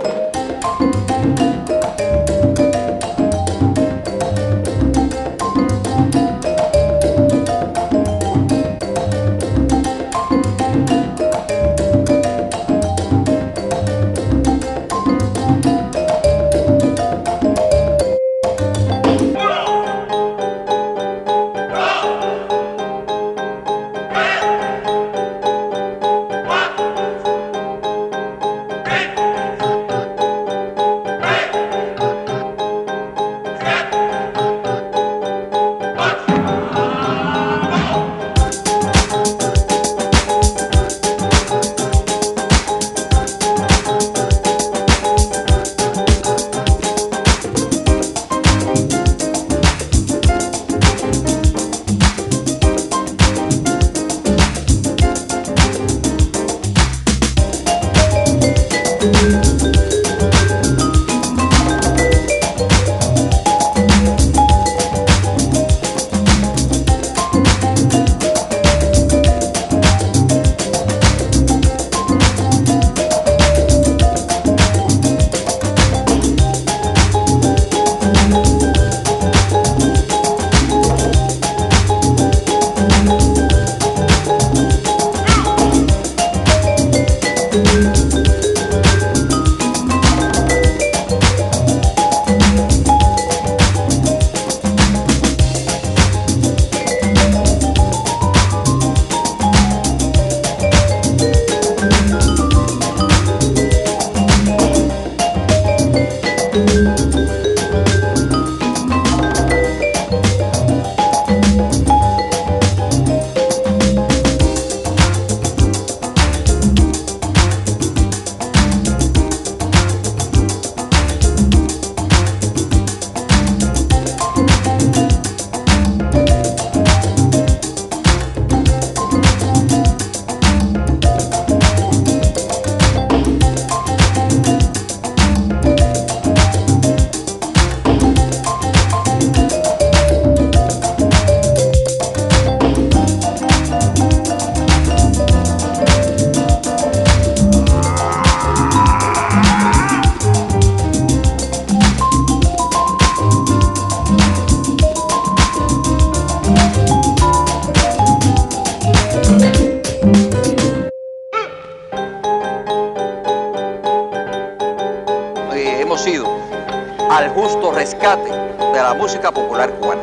al justo rescate de la música popular cubana.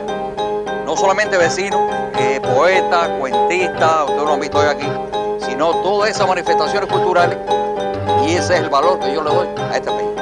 No solamente vecinos, poetas, cuentistas, ustedes lo han visto hoy aquí, sino todas esas manifestaciones culturales, y ese es el valor que yo le doy a este país.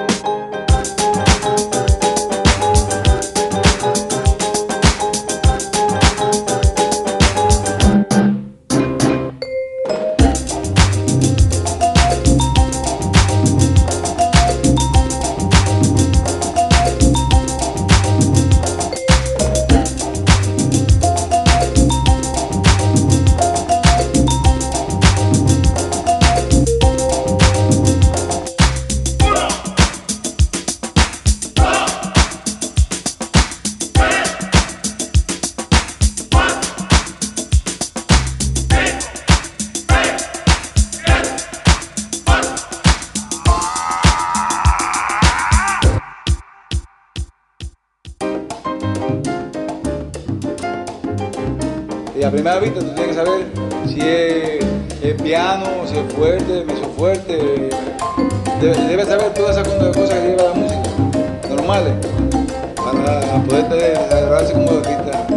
Y a primera vista tú tienes que saber si es piano, si es fuerte, meso fuerte. Debes saber todas esas cosas que lleva la música, normales, para poder agarrarse como artista.